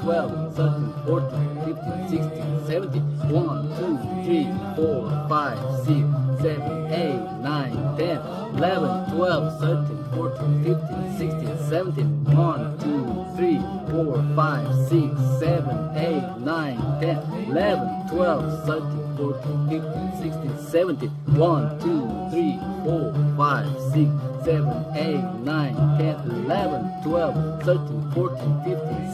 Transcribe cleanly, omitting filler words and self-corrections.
12, 13, 14, 15, 16, 17, 1, 2, 3, 4, 5, 6, 7, 8, 9, 10, 11, 12, 13, 14, 15, 16, 17, 1, 2, 3, 4, 5, 6, 7, 8, 9, 10, 11, 12, 13, 14, 15, 16, 17, 1, 2, 3, 4, 5, 6, 7, 8, 9, 10, 11, 12, 13, 14, 15,